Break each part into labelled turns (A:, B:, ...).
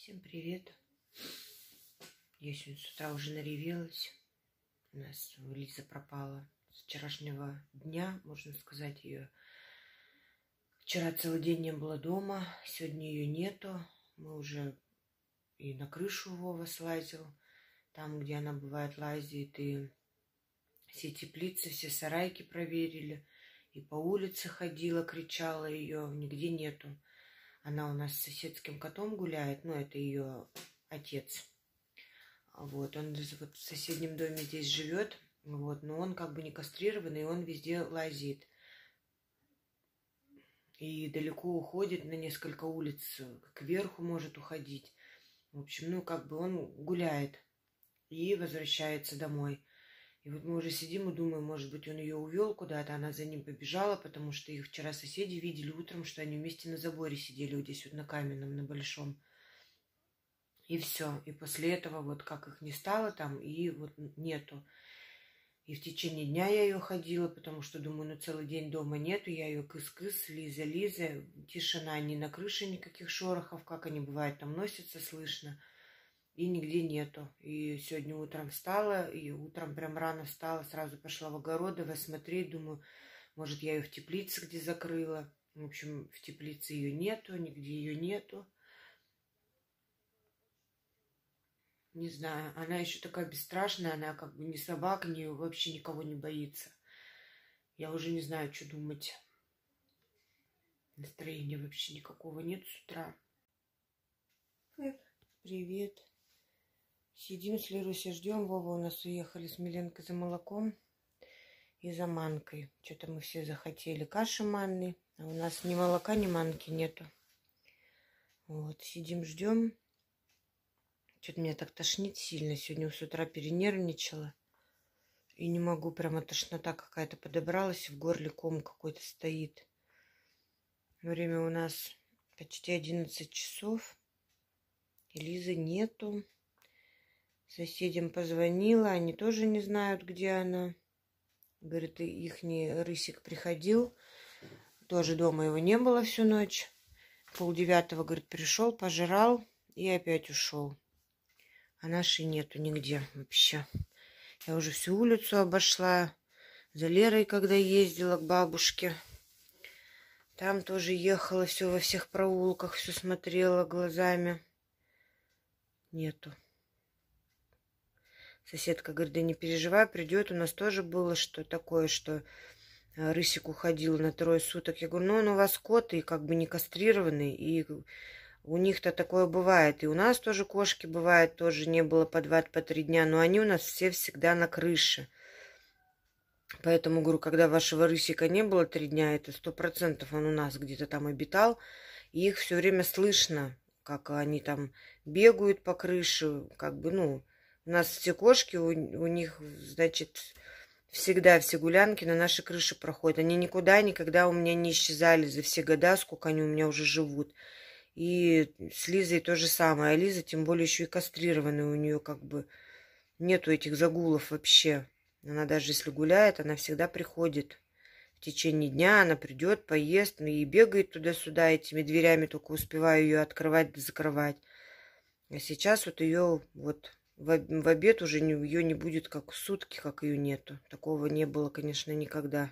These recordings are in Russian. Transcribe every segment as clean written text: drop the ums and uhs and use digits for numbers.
A: Всем привет. Я сегодня с утра уже наревелась. У нас Лиза пропала с вчерашнего дня, можно сказать, ее. Вчера целый день не было дома, сегодня ее нету. Мы уже и на крышу Вова слазил, там, где она бывает лазит, и все теплицы, все сарайки проверили, и по улице ходила, кричала ее, нигде нету. Она у нас с соседским котом гуляет, это ее отец. Вот, он вот в соседнем доме здесь живет, но он как бы не кастрированный, и он везде лазит. И далеко уходит на несколько улиц, кверху может уходить. В общем, он гуляет и возвращается домой. И вот мы уже сидим и думаем, может быть, он ее увел куда-то, она за ним побежала, потому что их вчера соседи видели утром, что они вместе на заборе сидели вот здесь вот на каменном, на большом. И все. И после этого вот как их не стало там, и вот нету. И в течение дня я ее ходила, потому что думаю, целый день дома нету. Я ее кыс-кыс, Лиза. Тишина, ни на крыше никаких шорохов, как они бывают, там носятся, слышно. И нигде нету. И сегодня утром встала, и утром прям рано встала, сразу пошла в огороды, смотреть, думаю, может, я ее в теплице где закрыла. В общем, в теплице ее нету, нигде ее нету. Не знаю, она еще такая бесстрашная, она как бы ни собак, ни вообще никого не боится. Я уже не знаю, что думать. Настроения вообще никакого нет с утра. Привет. Сидим с Лерусей, ждем. Вова у нас уехали с Миленкой за молоком и за манкой. Что-то мы все захотели каши манной, а у нас ни молока, ни манки нету. Вот, сидим, ждем. Что-то меня так тошнит сильно. Сегодня с утра перенервничала. И не могу, прямо тошнота какая-то подобралась. В горле ком какой-то стоит. Время у нас почти 11 часов. И Лизы нету. Соседям позвонила. Они тоже не знают, где она. Говорит, ихний рысик приходил. Тоже дома его не было всю ночь. 8:30, говорит, пришел, пожрал и опять ушел. А нашей нету нигде вообще. Я уже всю улицу обошла. За Лерой, когда ездила к бабушке. Там тоже ехала, все во всех проулках, все смотрела глазами. Нету. Соседка говорит, да не переживай, придет. У нас тоже было что такое, что рысик уходил на 3 суток. Я говорю, он у вас кот и как бы не кастрированный, и у них-то такое бывает. И у нас тоже кошки бывает, тоже не было по 2-3 дня, но они у нас все всегда на крыше. Поэтому, говорю, когда вашего рысика не было 3 дня, это 100% он у нас где-то там обитал, и их все время слышно, как они там бегают по крыше, у нас все кошки, у них, значит, всегда все гулянки на нашей крыше проходят. Они никогда у меня не исчезали за все года, сколько они у меня уже живут. И с Лизой то же самое. А Лиза, тем более, еще и кастрированная. У нее как бы нету этих загулов вообще. Она даже если гуляет, она всегда приходит. В течение дня она придет, поест, и бегает туда-сюда этими дверями, только успеваю ее открывать да закрывать. А сейчас вот ее в обед уже ее не будет как сутки, как ее нету. Такого не было, конечно, никогда.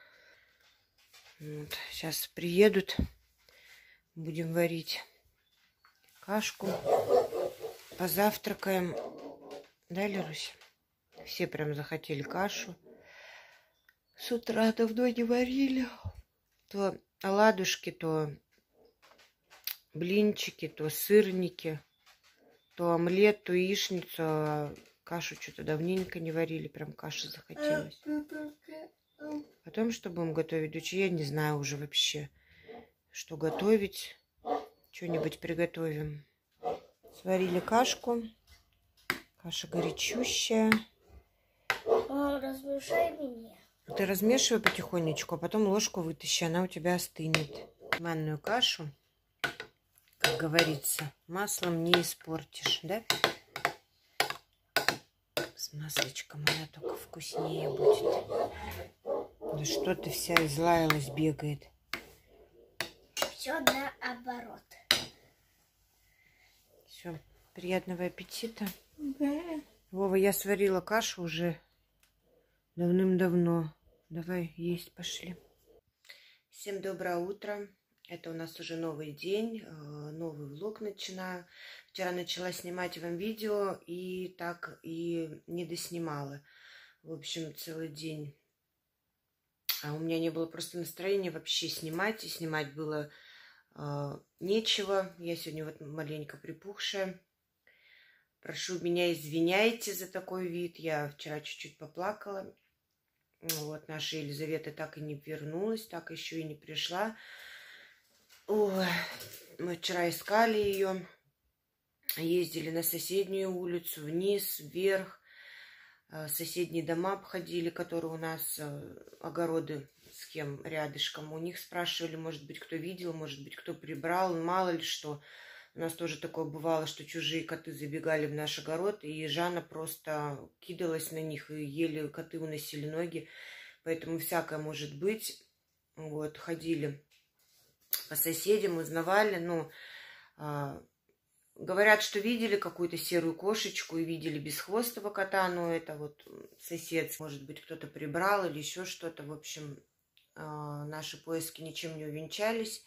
A: Вот. Сейчас приедут. Будем варить кашку. Позавтракаем. Да, Лерусь? Все прям захотели кашу. С утра давно не варили. То оладушки, то блинчики, то сырники, то омлет, то яичницу. А кашу что-то давненько не варили. Прям каши захотелось. Потом, что будем готовить, дочь, я не знаю уже вообще, что готовить. Что-нибудь приготовим. Сварили кашку. Каша горячущая.
B: Размешай меня.
A: Ты размешивай потихонечку, а потом ложку вытащи, она у тебя остынет. Манную кашу, как говорится, маслом не испортишь, да? С масличком она только вкуснее будет. Да что ты вся излаялась, бегает.
B: Все наоборот.
A: Все, приятного аппетита.
B: Да.
A: Вова, я сварила кашу уже давным-давно. Давай есть, пошли. Всем доброе утро. Это у нас уже новый день, новый влог начинаю. Вчера начала снимать вам видео и так и не доснимала. В общем, целый день. А у меня не было просто настроения вообще снимать. И снимать было нечего. Я сегодня вот маленько припухшая. Прошу меня, извиняйте за такой вид. Я вчера чуть-чуть поплакала. Вот, наша Елизавета так и не вернулась, так еще и не пришла. Ой, мы вчера искали ее. Ездили на соседнюю улицу, вниз, вверх. Соседние дома обходили, которые у нас, огороды с кем рядышком. У них спрашивали, может быть, кто видел, может быть, кто прибрал, мало ли что. У нас тоже такое бывало, что чужие коты забегали в наш огород, и Жанна просто кидалась на них, и еле коты уносили ноги. Поэтому всякое может быть. Вот, ходили по соседям, узнавали. Ну, говорят, что видели какую-то серую кошечку и видели бесхвостого кота, но это вот сосед, может быть, кто-то прибрал или еще что-то. В общем, наши поиски ничем не увенчались.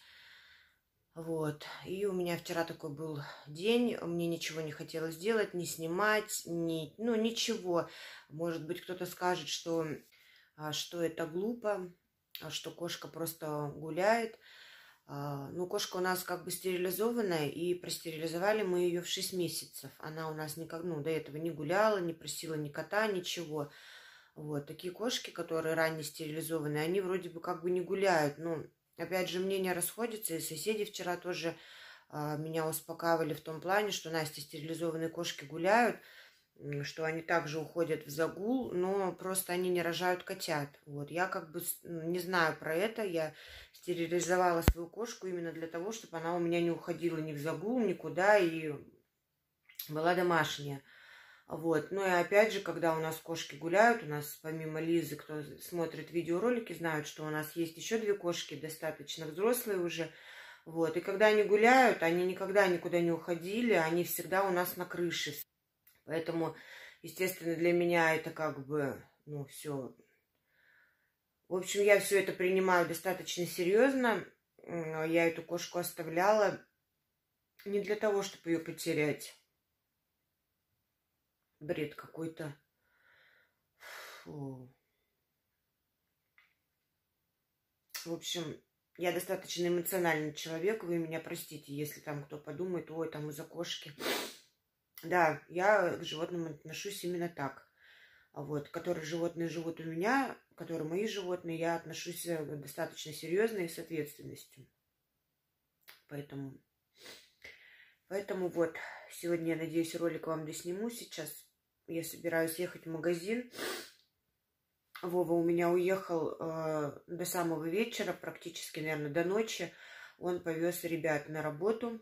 A: Вот. И у меня вчера такой был день, мне ничего не хотелось делать, не снимать, ну, ничего. Может быть, кто-то скажет, что это глупо, что кошка просто гуляет. Ну, кошка у нас как бы стерилизованная, и простерилизовали мы ее в 6 месяцев. Она у нас никак, ну, до этого не гуляла, не просила ни кота, ничего. Вот. Такие кошки, которые ранее стерилизованные, они вроде бы как бы не гуляют, ну, опять же, мнения расходятся, и соседи вчера тоже меня успокаивали в том плане, что, Настя, стерилизованные кошки гуляют, что они также уходят в загул, но просто они не рожают котят. Вот, я как бы не знаю про это, я стерилизовала свою кошку именно для того, чтобы она у меня не уходила ни в загул, никуда, и была домашняя. Вот. Ну и опять же, когда у нас кошки гуляют, у нас помимо Лизы, кто смотрит видеоролики, знают, что у нас есть еще 2 кошки, достаточно взрослые уже. Вот. И когда они гуляют, они никогда никуда не уходили, они всегда у нас на крыше. Поэтому, естественно, для меня это как бы, ну, все. В общем, я все это принимаю достаточно серьезно. Я эту кошку оставляла не для того, чтобы ее потерять. Бред какой-то. Фу. В общем, я достаточно эмоциональный человек. Вы меня простите, если там кто подумает, ой, там из-за кошки. Да, я к животным отношусь именно так. Вот, которые животные живут у меня, которые мои животные, я отношусь достаточно серьезно и с ответственностью. Поэтому вот, сегодня, я надеюсь, ролик вам досниму. Сейчас я собираюсь ехать в магазин. Вова у меня уехал до самого вечера, практически, наверное, до ночи. Он повез ребят на работу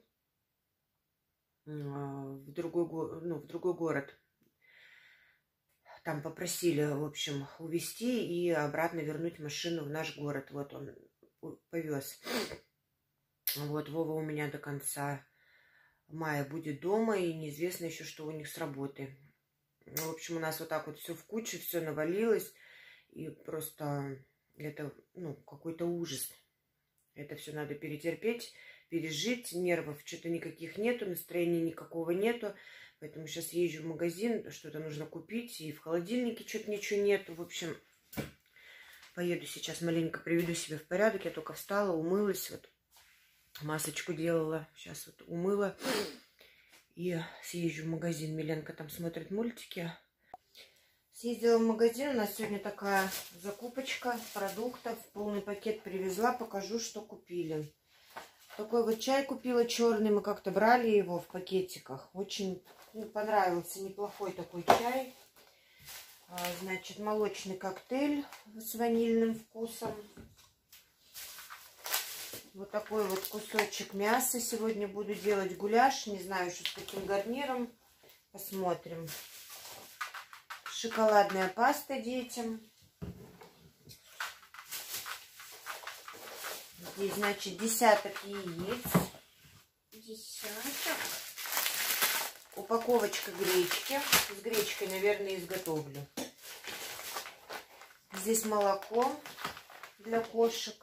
A: в другой город. Там попросили, в общем, увезти и обратно вернуть машину в наш город. Вот он повез. Вот, Вова у меня до конца мая будет дома, и неизвестно еще, что у них с работы. В общем, у нас вот так вот все в кучу, все навалилось, и просто это, ну, какой-то ужас. Это все надо перетерпеть, пережить, нервов что-то никаких нету, настроения никакого нету. Поэтому сейчас езжу в магазин, что-то нужно купить, и в холодильнике что-то ничего нету. В общем, поеду сейчас маленько, приведу себя в порядок. Я только встала, умылась, вот масочку делала, сейчас вот умыла. И съезжу в магазин. Миленка там смотрит мультики. Съездила в магазин. У нас сегодня такая закупочка продуктов. Полный пакет привезла. Покажу, что купили. Такой вот чай купила черный. Мы как-то брали его в пакетиках. Очень понравился. Неплохой такой чай. Значит, молочный коктейль с ванильным вкусом. Вот такой вот кусочек мяса. Сегодня буду делать гуляш. Не знаю еще с каким гарниром. Посмотрим. Шоколадная паста детям. Здесь, значит, десяток яиц.
B: Десяток.
A: упаковочка гречки. С гречкой, наверное, изготовлю. Здесь молоко для кошек.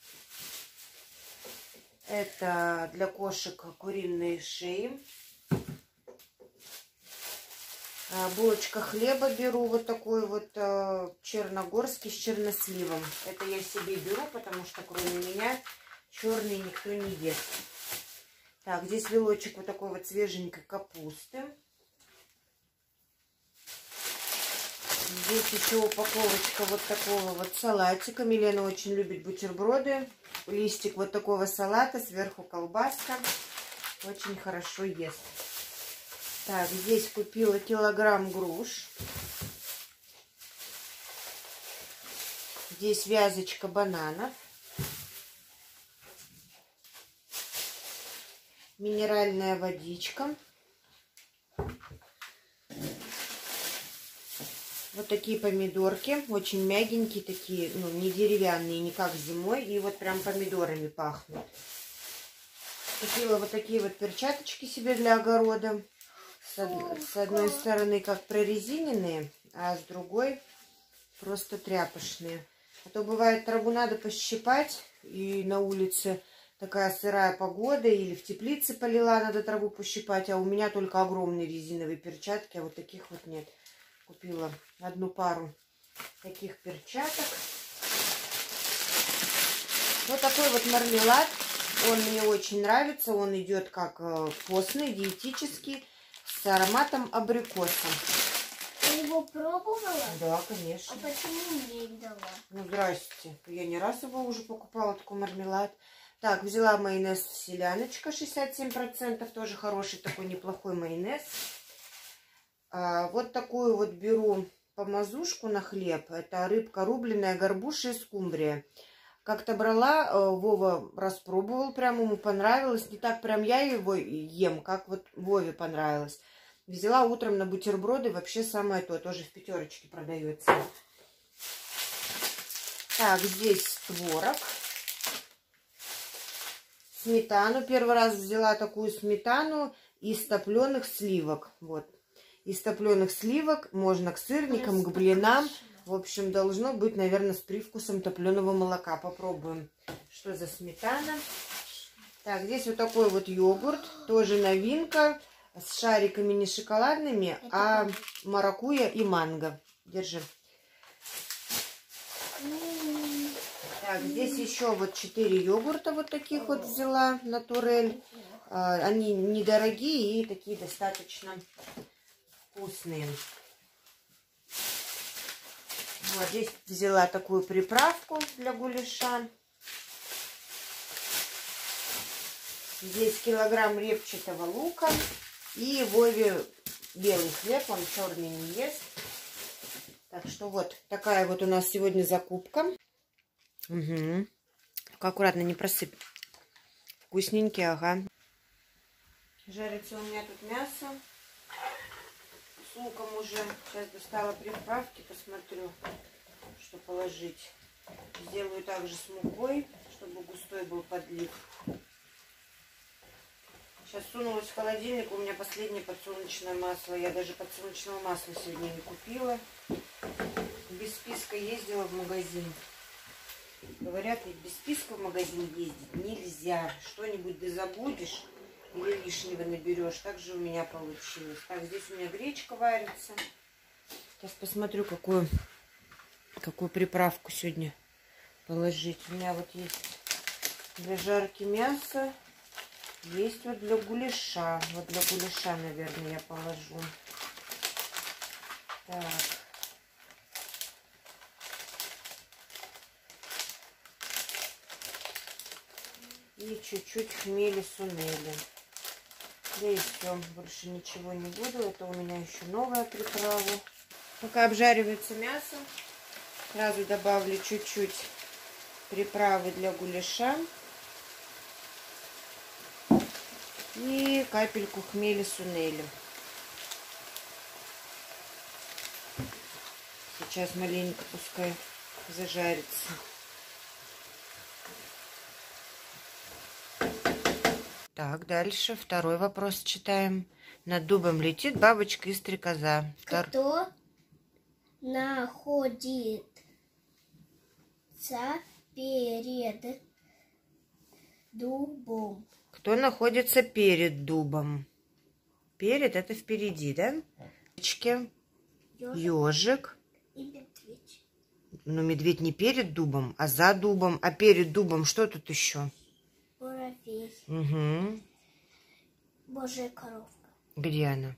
A: Это для кошек куриные шеи. Булочка хлеба беру, вот такой вот черногорский с черносливом. Это я себе беру, потому что кроме меня черный никто не ест. Так, здесь вилочек вот такой вот свеженькой капусты. Здесь еще упаковочка вот такого вот салатика. Милена очень любит бутерброды. Листик вот такого салата, сверху колбаска. Очень хорошо ест. Так, здесь купила килограмм груш. Здесь вязочка бананов. Минеральная водичка. Вот такие помидорки. Очень мягенькие такие, ну, не деревянные, не как зимой. И вот прям помидорами пахнут. Купила вот такие вот перчаточки себе для огорода. С одной стороны как прорезиненные, а с другой просто тряпочные. А то бывает, траву надо пощипать, и на улице такая сырая погода, или в теплице полила, надо траву пощипать, а у меня только огромные резиновые перчатки, а вот таких вот нет. Купила одну пару таких перчаток. Вот такой вот мармелад, он мне очень нравится, он идет как постный, диетический, с ароматом абрикоса.
B: Ты его пробовала?
A: Да, конечно.
B: А почему мне не дала?
A: Ну, здрасте. Я не раз его уже покупала, такой мармелад. Так, взяла майонез селяночка 67%. Тоже хороший такой неплохой майонез. Вот такую вот беру помазушку на хлеб. Это рыбка рубленая, горбуша и скумбрия. Как-то брала, Вова распробовал, прям ему понравилось. Не так прям я его ем, как вот Вове понравилось. Взяла утром на бутерброды, вообще самое то, тоже в пятерочке продается. Так, здесь творог. Сметану, первый раз взяла такую сметану из топленых сливок. Вот, из топленых сливок, можно к сырникам, к блинам. В общем, должно быть, наверное, с привкусом топленого молока. Попробуем, что за сметана. Так, здесь вот такой вот йогурт, тоже новинка. С шариками не шоколадными, а маракуйя и манго. Держи. Так, здесь еще вот 4 йогурта вот таких вот взяла, натурель. Они недорогие и такие достаточно вкусные. Вот здесь взяла такую приправку для гуляша. Здесь килограмм репчатого лука. И Вове белый хлеб, он черный не ест. Так что вот такая вот у нас сегодня закупка. Угу. Только аккуратно, не просыпь. Вкусненький, ага. Жарится у меня тут мясо. С луком уже. Сейчас достала приправки, посмотрю, что положить. Сделаю также с мукой, чтобы густой был подлив. Сейчас сунулась в холодильник, у меня последнее подсолнечное масло. Я даже подсолнечного масла сегодня не купила. Без списка ездила в магазин. Говорят, ведь без списка в магазин ездить нельзя. Что-нибудь да забудешь или лишнего наберешь. Так же у меня получилось. Так, здесь у меня гречка варится. Сейчас посмотрю, какую приправку сегодня положить. У меня вот есть для жарки мяса. Есть вот для гуляша. Вот для гуляша, наверное, я положу. Так. И чуть-чуть хмели сунели. Да и все. Больше ничего не буду. Это у меня еще новая приправа. Пока обжаривается мясо, сразу добавлю чуть-чуть приправы для гуляша. И капельку хмели сунели. Сейчас маленько пускай зажарится. Так, дальше второй вопрос читаем. Над дубом летит бабочка и стрекоза.
B: Кто находится перед дубом?
A: Кто находится перед дубом? Перед — это впереди, да? Ежик.
B: И медведь.
A: Но медведь не перед дубом, а за дубом. А перед дубом что тут еще?
B: Муравей.
A: Угу.
B: Божья коровка.
A: Где она?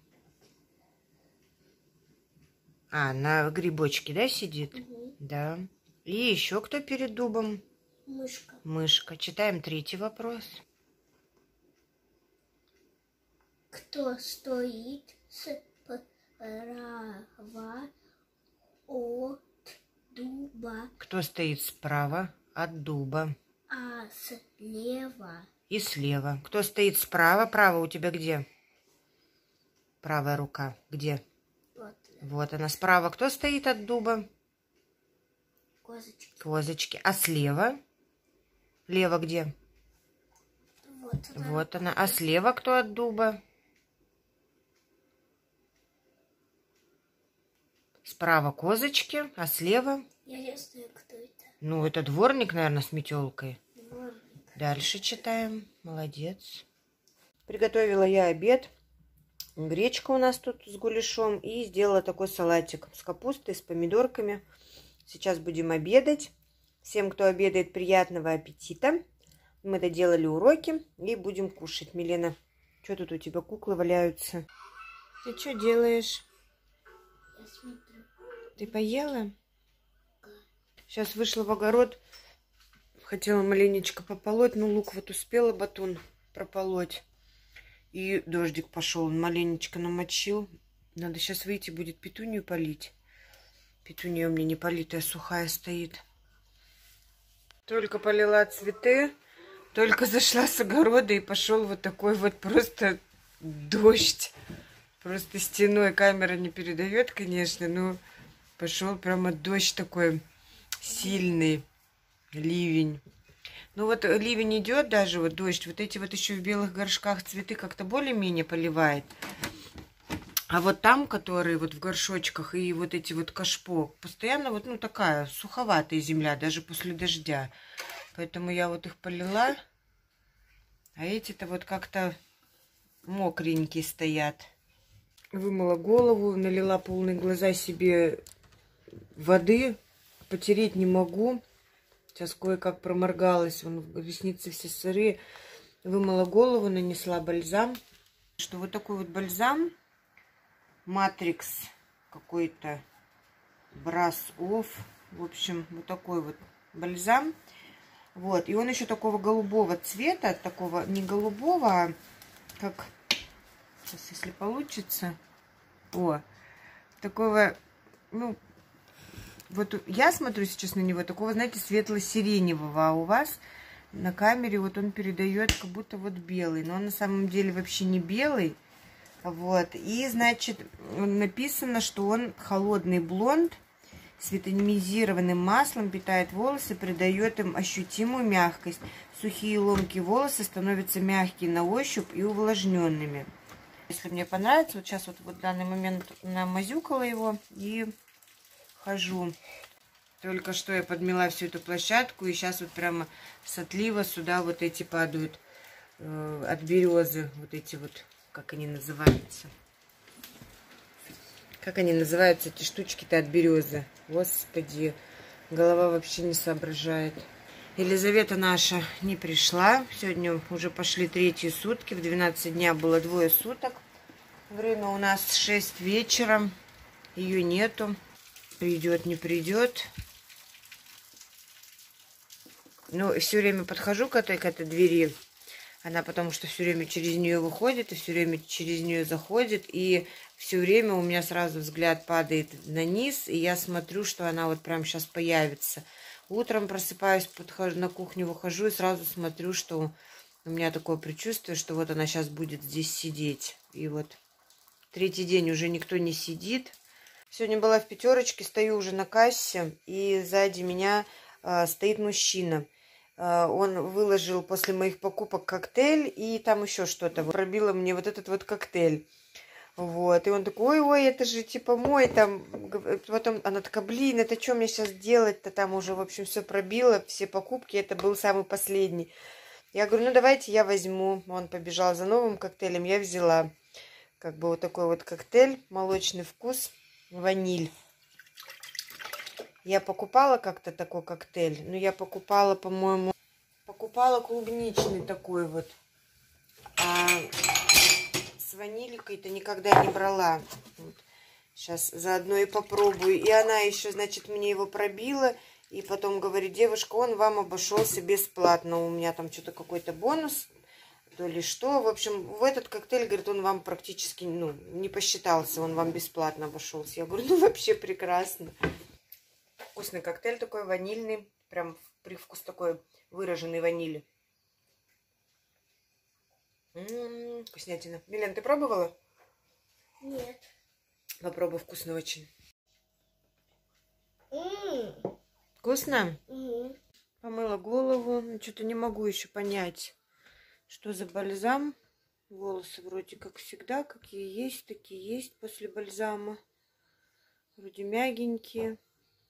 A: А, на грибочке, да, сидит?
B: Угу.
A: Да. И еще кто перед дубом?
B: Мышка.
A: Мышка. Читаем третий вопрос.
B: Кто стоит справа от дуба,
A: Кто стоит справа от дуба?
B: а слева
A: И слева. Кто стоит справа? Право у тебя где? Правая рука. Где?
B: вот
A: Вот она. Справа кто стоит от дуба?
B: козочки.
A: Козочки. А слева? Лево где?
B: Вот она.
A: Вот она. А слева кто от дуба? Справа козочки, а слева?
B: Я не знаю, кто это.
A: Ну, это дворник, наверное, с метелкой.
B: Дворник.
A: Дальше читаем. Молодец. Приготовила я обед. Гречка у нас тут с гуляшом. И сделала такой салатик с капустой, с помидорками. Сейчас будем обедать. Всем, кто обедает, приятного аппетита. Мы доделали уроки и будем кушать. Милена, что тут у тебя куклы валяются? Ты что делаешь?
B: Я смотрю.
A: Ты поела? Сейчас вышла в огород. Хотела маленечко пополоть, но лук вот успела батон прополоть. И дождик пошел, он маленечко намочил. Надо сейчас выйти, будет петунью полить. Петуния у меня не политая, сухая стоит. Только полила цветы, только зашла с огорода и пошел вот такой вот просто дождь. Просто стеной камера не передает, конечно, но пошел прямо дождь такой сильный, ливень. Ну вот ливень идет даже, вот дождь. Вот эти вот еще в белых горшках цветы как-то более-менее поливает. А вот там, которые вот в горшочках и вот эти вот кашпо, постоянно вот, ну, такая суховатая земля, даже после дождя. Поэтому я вот их полила. А эти-то вот как-то мокренькие стоят. Вымыла голову, налила полные глаза себе воды. Потереть не могу. Сейчас кое-как проморгалась. Вон, ресницы все сырые. Вымыла голову, нанесла бальзам. Что вот такой вот бальзам. Матрикс какой-то. Брас офф. В общем, вот такой вот бальзам. Вот. И он еще такого голубого цвета. Такого не голубого, а как... Сейчас, если получится. О, такого, ну, вот я смотрю сейчас на него, такого, знаете, светло-сиреневого, а у вас на камере вот он передает как будто вот белый, но он на самом деле вообще не белый, вот, и, значит, написано, что он холодный блонд с витаминизированным маслом, питает волосы, придает им ощутимую мягкость. Сухие ломкие волосы становятся мягкие на ощупь и увлажненными. Если мне понравится, вот сейчас вот в данный момент намазюкала его и хожу. Только что я подмела всю эту площадку, и сейчас вот прямо с отлива сюда вот эти падают от березы, вот эти вот, как они называются. Как они называются, эти штучки-то от березы? Господи, голова вообще не соображает. Елизавета наша не пришла. Сегодня уже пошли 3-е сутки. В 12 дня было 2 суток. Время у нас 6 вечера. Ее нету. Придет, не придет. Ну, все время подхожу к этой двери. Она потому что все время через нее выходит, и все время через нее заходит. И все время у меня сразу взгляд падает на низ. И я смотрю, что она вот прям сейчас появится. Утром просыпаюсь, подхожу, на кухню выхожу и сразу смотрю, что у меня такое предчувствие, что вот она сейчас будет здесь сидеть. И вот 3-й день уже никто не сидит. Сегодня была в пятерочке, стою уже на кассе, и сзади меня стоит мужчина. Он выложил после моих покупок коктейль, и там еще что-то. Пробило мне вот этот вот коктейль. Вот, и он такой, ой, это же типа мой, там, потом она такая, блин, это что мне сейчас делать-то, там уже, в общем, все пробило, все покупки, это был самый последний. Я говорю, ну давайте я возьму, он побежал за новым коктейлем, я взяла, как бы вот такой вот коктейль, молочный вкус, ваниль. Я покупала как-то такой коктейль, но я покупала, по-моему, клубничный такой вот, с ванилькой-то никогда не брала. Вот. Сейчас заодно и попробую. И она еще, значит, мне его пробила. И потом говорит, девушка, он вам обошелся бесплатно. У меня там что-то какой-то бонус, то ли что. В общем, в этот коктейль, говорит, он вам практически, ну, не посчитался. Он вам бесплатно обошелся. Я говорю, ну, вообще прекрасно. Вкусный коктейль такой, ванильный. Прям привкус такой выраженный ванили. Вкуснятина. Милен, ты пробовала?
B: Нет.
A: Попробуй, вкусно очень. Вкусно? Помыла голову. Что-то не могу еще понять, что за бальзам. Волосы вроде как всегда, какие есть, такие есть после бальзама. Вроде мягенькие.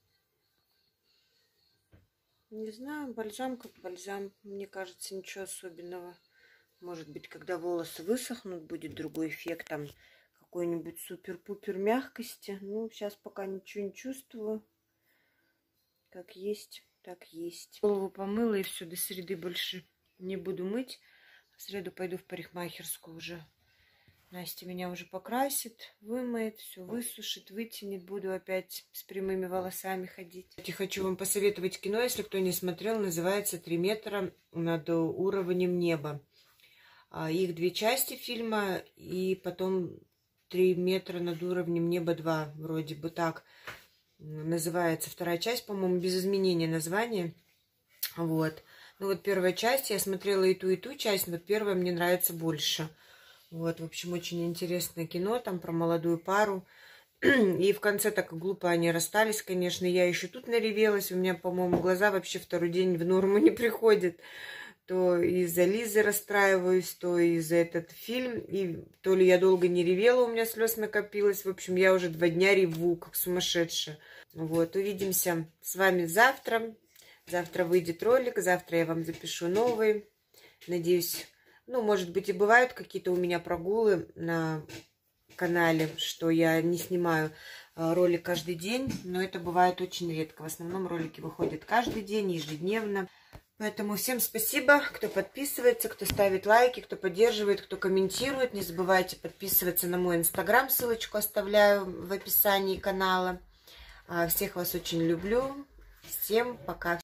A: Не знаю, бальзам как бальзам. Мне кажется, ничего особенного. Может быть, когда волосы высохнут, будет другой эффект, там какой-нибудь супер-пупер мягкости. Ну, сейчас пока ничего не чувствую. Как есть, так есть. Голову помыла и все, до среды больше не буду мыть. В среду пойду в парикмахерскую уже. Настя меня уже покрасит, вымоет, все высушит, вытянет. Буду опять с прямыми волосами ходить. Я хочу вам посоветовать кино, если кто не смотрел, называется «3 метра над уровнем неба». Их 2 части фильма, и потом 3 метра над уровнем неба 2, вроде бы так называется вторая часть, по-моему, без изменения названия. Вот. Ну вот первая часть, я смотрела и ту часть, но первая мне нравится больше. Вот, в общем, очень интересное кино, там про молодую пару. И в конце так глупо они расстались, конечно, я еще тут наревелась, у меня, по-моему, глаза вообще второй день в норму не приходят. То из-за Лизы расстраиваюсь, то из-за этот фильм. И то ли я долго не ревела, у меня слез накопилось. В общем, я уже 2 дня реву, как сумасшедшая. Вот, увидимся с вами завтра. Завтра выйдет ролик, завтра я вам запишу новый. Надеюсь, ну, может быть, и бывают какие-то у меня прогулы на канале, что я не снимаю ролик каждый день. Но это бывает очень редко. В основном ролики выходят каждый день, ежедневно. Поэтому всем спасибо, кто подписывается, кто ставит лайки, кто поддерживает, кто комментирует. Не забывайте подписываться на мой инстаграм, ссылочку оставляю в описании канала. Всех вас очень люблю. Всем пока.